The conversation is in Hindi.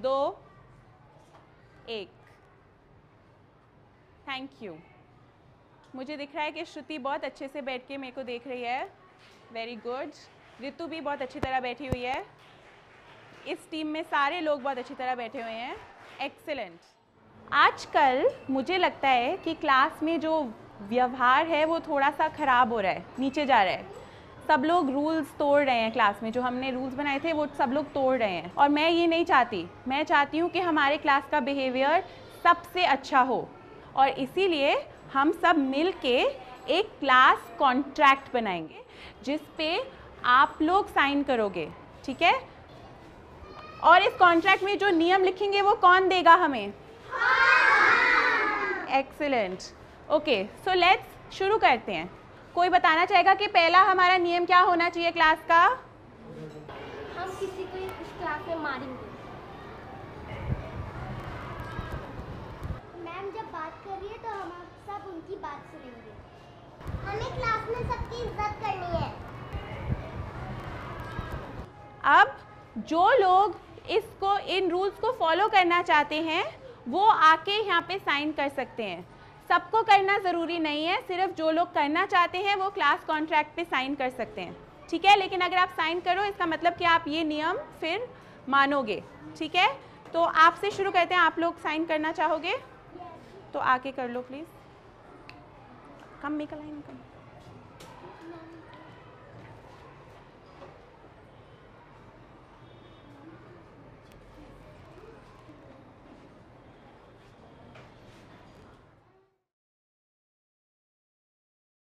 2 1। Thank you. मुझे दिख रहा है कि श्रुति बहुत अच्छे से बैठ के मेरे को देख रही है। Very good. ऋतु भी बहुत अच्छी तरह बैठी हुई है। इस टीम में सारे लोग बहुत अच्छी तरह बैठे हुए हैं। एक्सीलेंट। आजकल मुझे लगता है कि क्लास में जो व्यवहार है वो थोड़ा सा ख़राब हो रहा है, नीचे जा रहा है। सब लोग रूल्स तोड़ रहे हैं क्लास में, जो हमने रूल्स बनाए थे वो सब लोग तोड़ रहे हैं, और मैं ये नहीं चाहती। मैं चाहती हूँ कि हमारे क्लास का बिहेवियर सबसे अच्छा हो, और इसीलिए हम सब मिल के एक क्लास कॉन्ट्रैक्ट बनाएंगे जिस पे आप लोग साइन करोगे, ठीक है? और इस कॉन्ट्रैक्ट में जो नियम लिखेंगे वो कौन देगा हमें? एक्सीलेंट। ओके, सो लेट्स शुरू करते हैं। कोई बताना चाहेगा कि पहला हमारा नियम क्या होना चाहिए क्लास का? हम किसी को इस क्लास में मारेंगे। मैम जब बात कर रही है तो हम सब उनकी बात सुनेंगे। हमें क्लास में सबकी इज्जत करनी है। अब जो लोग इन रूल्स को फॉलो करना चाहते हैं वो आके यहाँ पे साइन कर सकते हैं। सबको करना ज़रूरी नहीं है, सिर्फ जो लोग करना चाहते हैं वो क्लास कॉन्ट्रैक्ट पे साइन कर सकते हैं, ठीक है? लेकिन अगर आप साइन करो इसका मतलब कि आप ये नियम फिर मानोगे, ठीक है? तो आपसे शुरू करते हैं। आप लोग साइन करना चाहोगे तो आके कर लो please. Come make a line come.